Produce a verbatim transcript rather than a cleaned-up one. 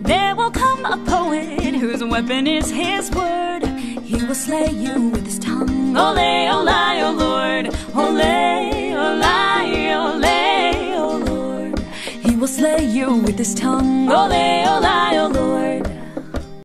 There will come a poet whose weapon is his word. He will slay you with his tongue. Ole, ole, O Lord. Ole, ole, ole, O Lord. He will slay you with his tongue. Ole, ole, O Lord.